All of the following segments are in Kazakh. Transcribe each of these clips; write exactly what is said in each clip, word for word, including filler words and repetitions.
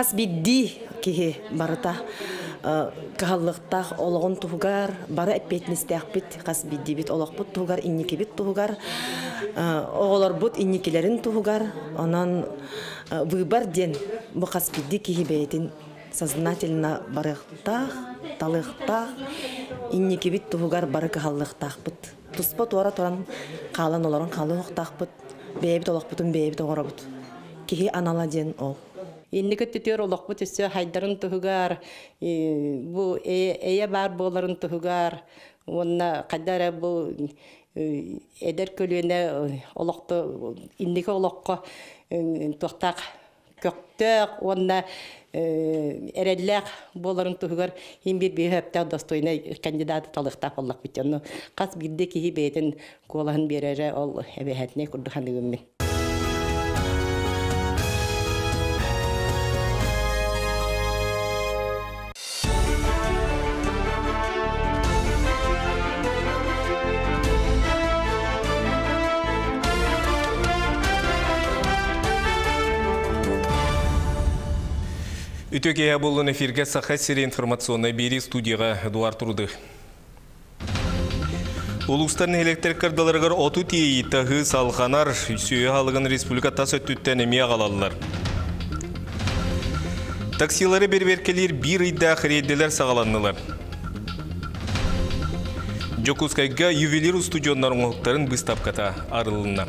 Хас бидди кихи барыта кахаллыктах ологон тугар бары эппетнистях бит хас бидди бит олокпут тугар инники бит тугар оголор бут инникилерин тугар онан выбор ден бу хас бидди кихи бейтин сознательно барыктах талыктах инники бит тугар бары кахаллыктах бит туспа туара туран калан олорун калы октах бит бейбит олокпутун бейбит оңоробут кихи анала ден ол. Инники түтөр олокпут өссө хайдарын тугар, бу эйе бар боларын тугар, онна кадара бу эдер көлүнө олокто инники олокко токтак көктөк, онна эреллек боларын тугар ин бир бехепте достойный кандидат талыкта боллак битен. Кас бирде кихи бетин колаһын берере ол эбехетне курдуханыгым. Үтөкея болын эфирге саха сире информационный бери студияға Эдуард Турды. Улустарын электр кардаларығар оту тейі тағы салғанар сүйе халығын республика тас өттіттен әме ағалалылар. Таксилары берберкелер бір үйді ақыределер сағаланылар. Жокускайға ювелир студионларын оқтарын бұстапқата арылына.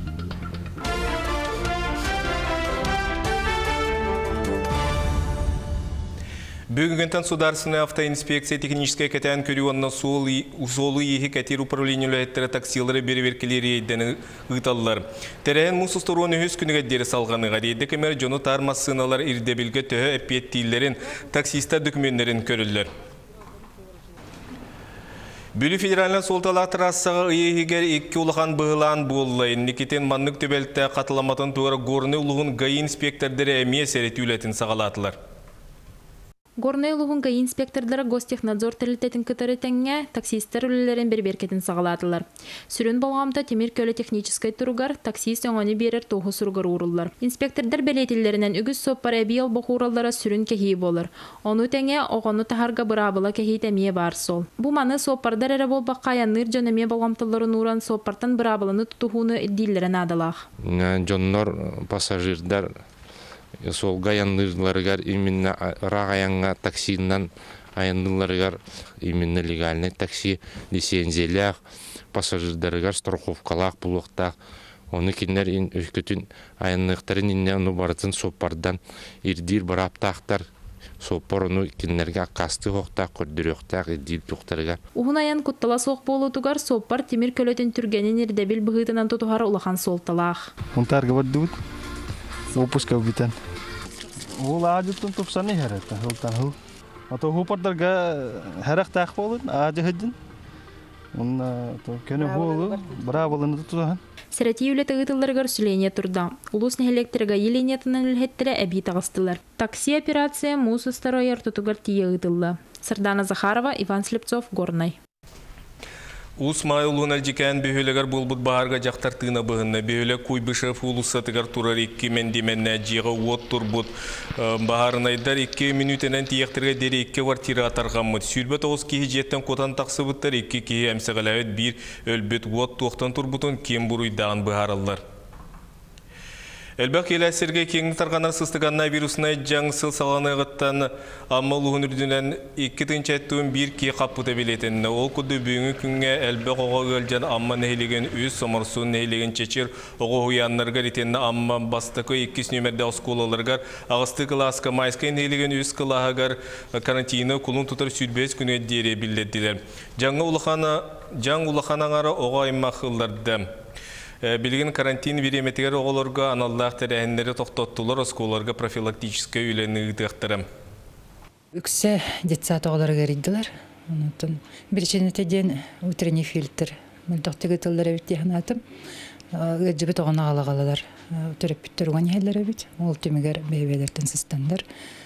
Бүгінтен сударсыны автоинспекция техническая кәтән көрі онына солы ехі кәтер управленілі әттірі таксилары берверкелері ейдені ұйталылар. Тәрәйін мұсыстыруын өз күніге дері салғаныға рейді кәмер жоны тармасыналар ирдебілгі төхі әппеттейлерін таксиста документтерін көрілдер. Бүлі федералын солтала трассаға егер екі ұлыған бұғылан болылайын. Никетен маннық төбелтті қатыламатын туғыры горны ұлығын ғай инспектордері әмие сәреті үлетін сағалатылар. Горный лугунга инспектордары гостехнадзор тәлітетін кытары тәңге таксистер үлілерін бір-беркетін сағалатылар. Сүрін болғамда темір көлі техническай тұругар таксист оңаны берер тоғы сұругар урылар. Инспектордар бәлетілерінен үгіз соппар әбейел боқ уралдара сүрін кәхей болыр. Оны тәңге оғаны тахарға бұрабыла кәхей тәмие бар сол. Бұ маны соппардар әрі бол баққа яныр жонаме болғамтыларын уран соппартан бұрабыланы тұтуғуны диллерін адалақ. Жоннор пассажирдар сол гаянлыларыгар именно рағаянға таксинан аянлыларыгар именно легальный такси лицензиялях пассажирдарыгар страховкалақ бұлықтақ. Оны кенер өскөтін аянлықтарын инне оны барытын соппардан ирдир бараптақтар соппар оны кенерге қасты хоқтақ, көрдіріқтақ, ирдир тұқтарыгар. Уғын аян құттала соқ болутугар соппар темір көлөтін түргенін ирдебіл бұғытынан тұтуғар улахан солталақ. Мұнтарға бардығыд? Опуска битен. Ол ажыттың тұпсаны әрәтті, ұлтан ұл. Ато ғупардарға әрәқ тәқ болын, ажы ғыдын. Оны көне болы, бұра болыны тұтуған. Сәрәти үлеті ғытыларғар сүлейне тұрда. Улус нәхелектерға еленетінен үлхеттірі әбей тағыстылар. Такси операция мұсыстары ойар тұтуғар тие ғытылы. Сардана Захарова, Иван Слепцов, Горнай. Усмай улуын әлжекән бөхелегер болбұд бағарға жақтар тыына бұғынна. Бөхелек күйбішев улысатығар тұрар екі мендеменне жиға уот тұрбұд. Бағарынайдар екі минутенен тияқтырға дері екі вартиры атарғамыд. Сүрбет оғыз кейі жеттен қотан тақсы бұттар екі кейі әмсіғалайыд бір өлбет уот тоқтан тұрбұтын кем бұруйдаған бағарылар. Әлбәқ еләсерге кеңі тарғанар сыстығанна вирусына жаңсыл саланы ғыттан аммал ұғын үрдінен екі тыңчаттуын бір кей қаппыта білетінні. Ол күді бүгінгі күнге әлбәқ оға өлжен амма нәйлеген өз сомарсуын нәйлеген чечер оға ұянларғар етенні амма бастықы еккіз нөмерді осколаларғар ағысты қыласқа майскай нәйлеген өз қылағығар карантины күлін тұтар сүрбес күні дере білдетділер. Жаңы ұлықанаңары оға аймақыларды. Билген карантин вереметігер оғыларға аналлақ тәрәхіндері тоқтаттылар осколарға профилактический үйлені ұйтықтырым. Үксе детсат оғыларға рейділер. Біршенетеден утренний фильтр. Мүлдіқтігі тылдары бітті ханатым. Өджібіт оғына қалағалалар. Түріп біттір оған елдері біт. Ол түмігер бейбелерден сыстандар.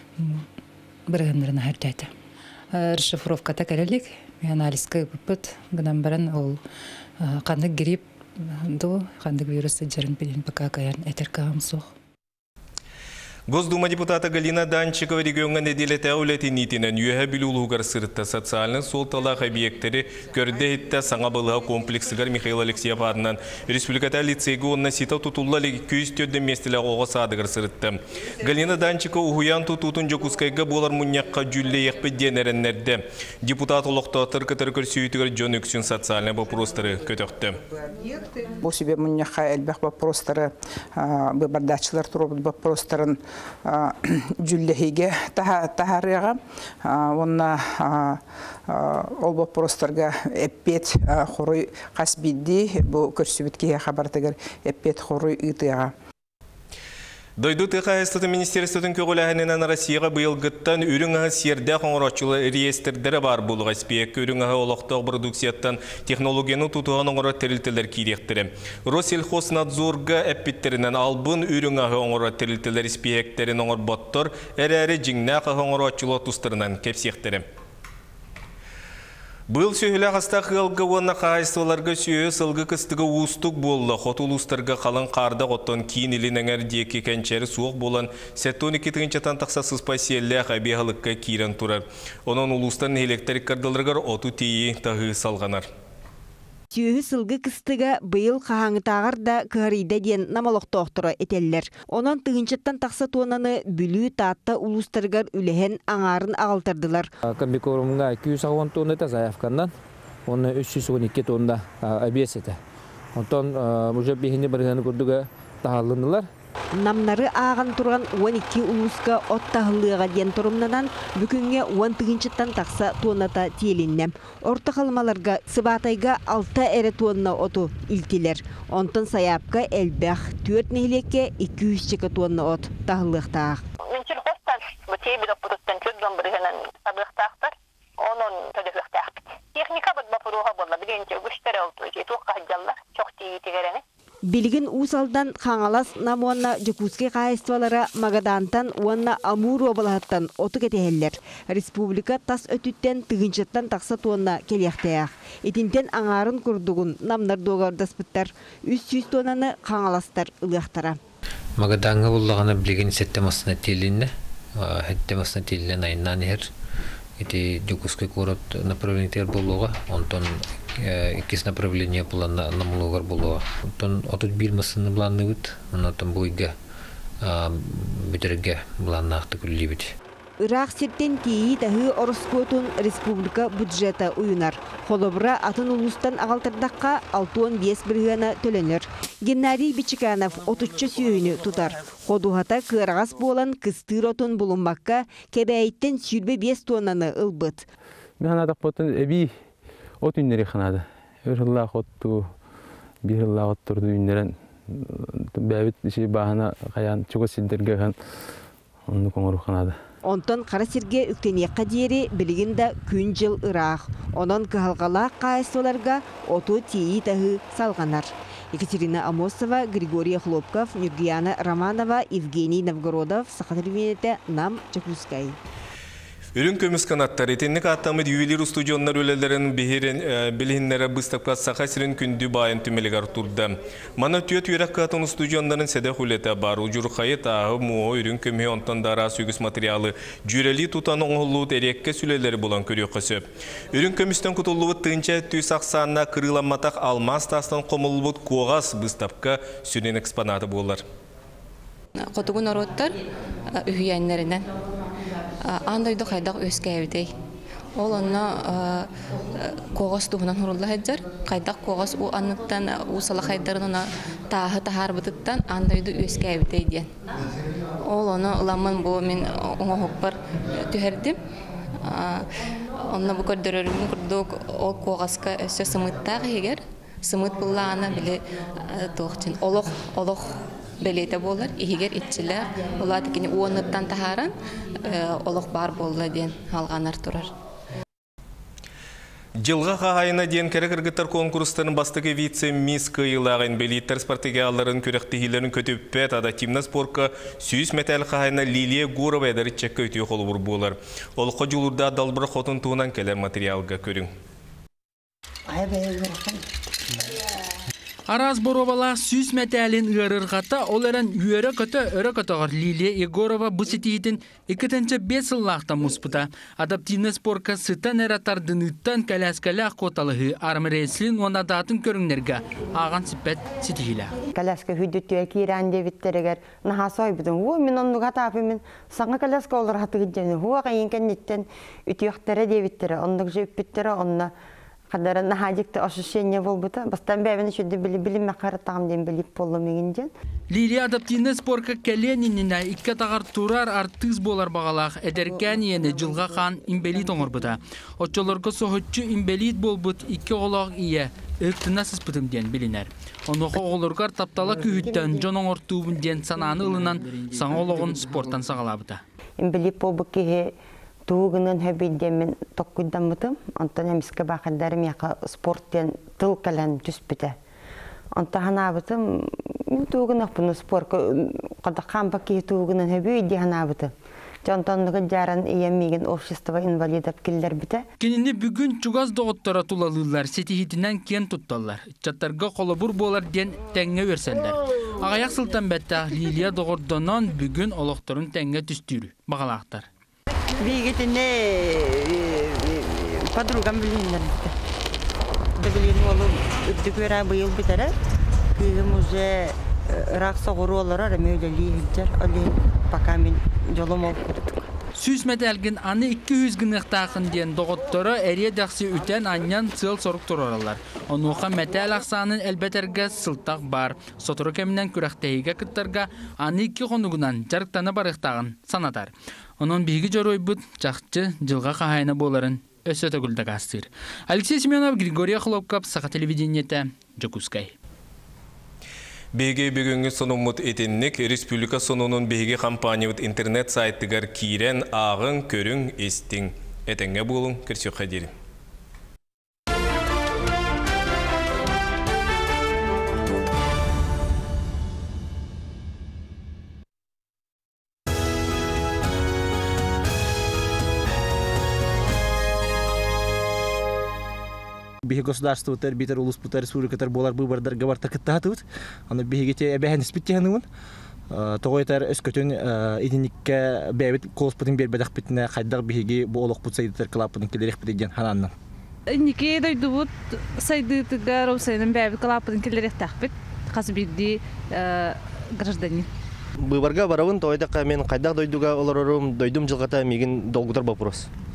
Біргіндерін әрдәді. Расшифровката кәрелік. Анализка бұппыт. Гынан баран ол қандық грипп До хандык вирусы жарын билин пока каян этеркам сох. Госдума депутата Галина Данчикова регионга неделете аулети нитинен юэхэ билулугар сырытта социальный солталах объекттери көрдехитте саңа былыға комплексыгар Михаил Алексеев адынан республиката лицейгі онна сита тутулла күйіс төдден местілі оға садыгар сырытты. Галина Данчикова ухуян тутутун жокускайга болар мұньяққа жүлле еқпі денереннерді. Депутат олықта тыркы-тыр көрсүйітігер жон өксін социальный вопростары көтөкті. Бұл себе мұньяққа әлбәқ вопростары, бардачылар тұрып вопростарын жүллехиге тахарыға, онна ол вопростарға эппет хорой қасбидді, бұл көрсібітке қабартығыр эппет хорой ұйтыға. Дойду тыға әстіті министерствотын көгіләхінен Россияға бұйылғыттан үріңіға серді қоңырачылы реестрдері бар болуға спек үріңіға олықтық продукцияттан технологияны тұтуған оңыра тәрілтілер кейректірі. Россельхознадзорға әппеттерінен албын үріңіға оңыра тәрілтілер спектерін оңыр боттыр, әрі жіңнәқі қоңырачылы тұстырынан кепсектірі. Бұл сөйлі қаста қылғы онна қайыстыларға сүйе сылғы кыстығы ұстық болы. Хотулустарға қалын қарды қоттан кейін елін әңір декі кәнчәрі суық болан сәттон екетігін чатан тақса сыспай селі қәбе халыққа кейрен тұрар. Онын ұлыстан электрик кардылырғар оту тейі тағы салғанар. Сүйі сылғы кыстыға бұйыл қағаңытағыр да кығарыйда ден намалық тоқтыры етелілер. Онан тұғыншыттан тақса туананы бүлі таатта ұлыстарғар үліхен аңарын ағалтырдылар. Комбикорумға екі жүз он тонны та заявкандан, оны үш жүз он екі тонна обесеті. Онтан мұжа бейхіне біргені көрдігі тағалындылар. Намнары ағын тұрған он екі ұлысқа от тағылыға ден тұрымнадан бүкінге он тұғыншыттан тақса туаната тиеліннем. Орта қалмаларға сыбатайға алты әрі туанна оту илтілер. Онтан саяпқа әлбәқ төрт нейлекке екі жүз чекі туанна от тағылықтақ. Меншіл қостан бұтей бір опыдыттан көтген біргенен сабықтақтар, оның төліфлықтақ. Техника бұд бапыруға болла, білгенше күштері олды, жетуққа жаллар, чоқ тейі тегерені. Билигин усалдан хаңалас намуанна жекуске қайыстывалара Магадантан уанна Амур обалаттан оту кетехеллер. Республика тас өтүттен тыгынчаттан тақса туанна келияқтаяқ. Этинтен аңарын күрдігін намнар доғардаспыттар, үс жүз тонаны хаңаластар ылықтара. Магаданға болағана билигин сеттемасына телінне, хеттемасына телінен айынан ер. Эти жекуске көрот направлениятер болуға, онтон иккис направление плана намылугар болуға. Онтон отут билмасыны планы бит, онтон бойга бүтерге планы ақты күлі бит. Ирақ сеттен тейі тәхі орыскотун республика бюджета уйнар. Холобра атын улустан ағалтырдаққа алты он бес біргені төленер. Геннадий Бичиканов отуччы сүйіні тұтар. Ходуғата кырағас болан кыстыр отын бұлынбаққа кебәйттен сүрбе бес тоннаны ылбыт. Мен анадақ бұтын әбей от үннері қанады. Өрхіллақ отту, бірхіллақ оттырды үннерін. Бәбіт іші бағына қаян чуға сендерге қан оны көңірі қанады. Онтон қарасерге үктенеққа дейері білігінде күн жыл ұрақ. Онын кығалғалақ қайыстыларға оту тейі тәхі салғанар. Екатерина Амосова, Григорий Хлопков, Нюргияна Романова, Евгений Новгородов, Сахатырвинете, Нам Чакускай. Үрін көміс канаттар етенік аттамыд ювелир студионлар өлелерін білігінлері бұстақпат сақасырын күнді байын түмелігар тұрды. Мана түйет үйрек қатын студионларын сәді құлеті бар. Ұжыр қайыт ағы мұғы үрін көмі онтан дара сүйгіс материалы жүрелі тұтан оңғылуыт әрекке сүлелері болан көрі қысы. Үрін көмістен құтылуыт тыңча түй сақсанына қырыламатақ алмас тастан қомылуыт қоғас бұстапқа сүрен экспонаты болар. Қотығын ороттар үйенлерінен. Андойды қайдақ өскәйбідей. Ол онна қоғас туғынан хұрылды әджар. Қайдақ қоғас у анныттан усала қайдарын тағы тағар бұтыттан андойды өскәйбідей ден. Ол оны ұламын бұл мен оңа хоқпар түхердім. Онна бұл көрдірерін күрдік ол қоғасқа өсі сымыттағы егер. Сымыт бұллағына білі тоқчын. Олық белете болар, егер итчилер, олар дегені уаныттан тахаран, олық бар болды ден алғанар тұрар. Жылға қағайына ден кәрі-кіргіттар конкурстарын бастығы вице-мисс қиылағын белеттер спартакияларын көректігілерін көтіппет, ада тимна спортқа сүйіс метәл қағайына Лилия Гурова әдәрі чәккі өтіе қолы бұр болар. Ол қожылырда далбыр қотын туынан келер материалға көрің. Араз Боровала сүз мәтәлін ғырырғата оларан үйері көті өрі көтіғыр Лилия Егорова бұсетейдің екітінші бес ұллақта мұспыта. Адаптивны спорка сытан әратардың үттан кәләскәлі қоталығы армырейслін онадатын көріңдерге аған сіппет сетейілі. Кәләскі хүдді кейрән дебіттерігер нағасой бұдың. О, мен онды ғатапы мен саңа кәләскі олар хаты күддені. О, қайынкен неттен үтіяқтары дебіттері, ондық жөппеттері, онына Қадары нахадикті ошышение бол бұта. Бастан бәвені шүрді білі-білі мәқары тағым ден біліп болу мегінден. Лилия адаптивны спорка кәленініне икка тағар турар артыз болар бағалақ әдеркен ені жылға қан имбелит оңыр бұта. Отчоларға соғытчы имбелит бол бұт икке олақ ие өктіна сыспытым ден білінер. Онуға оғылырғар таптала күйіттен жон оңыр туыбын ден сананы ылынан саңа олағын спорттан сағала бұта. Имбелит бол бұт кейі туғынан хөбейдемен тоққыдан бұтым. Онтан әміскі бақыдарым яқа спорттен тыл кәлән түспіті. Онтан бұтым, туғын ақпыны спорт, қадаққан бақи туғынан хөбейде хана бұты. Жонтонлығы жаран иемеген общество инвалидов келдер біті. Кеніне бүгін чугаз доғыттара тулалылар сетихетінен кен тұтталар. Чаттарға қолабыр болар ден тәңге өрселдер. Ағаяқ сылтан бәттәқ Лилия доғырдонан бүгін олықтарын тәңге түстірі. Бағалақтар. Бейгетіне подругам білінлер бітті. Білін олым үпті көрі бұйыл бітірі. Күйім уже рақ соғыру олар арам өйлі лейілдер. Олі пока мен жолым олып көрдік. Сүз мәтәлгін аны екі жүз гынықтақын ден доғыттары әрие дәқсі үтен аньян цыл сорық тұраралар. Онуға мәтәл ақсанын әлбәтәрге сылтақ бар. Сотыры кәмінен күрәқтәйге күттарға аны екі қонуғынан жарықтаны барықтағын санатар. Onun bilgi жарой бұд жақчы жылға қағайына боларын өсі төгілді қастыр. Алексей Семенов, Григорий Хлопкап, Сақа телевидениеті, Жокускай. Беге бүгінгі сонумут етіннік Республика сонунun беге компаният интернет сайттығар кирен ағын көрің естің. Әтіңе болың, көрсі қадерім. Беги государствотар, битер улуспутар, республикатар болар выбордар гаварта кыттаатыбыт. Аны бегите эбэхэн испиттиһаныбын. Тогойтар өскөтөн идинникке бэбит колоспутун бербедак битне хайдар беги болок путсайдытар клаппын келерек битеген хананны. Нике дойдубут сайдытыгар усайнын бэбит клаппын келерек такбит. Касбидди гражданин. Выборга барабын тойдак мен кайдак дойдуга олорорум дойдум жылгата мегин долгутар вопрос.